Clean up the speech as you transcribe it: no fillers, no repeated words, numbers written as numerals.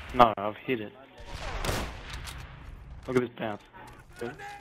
No, I've hit it. Look at this bounce. Good.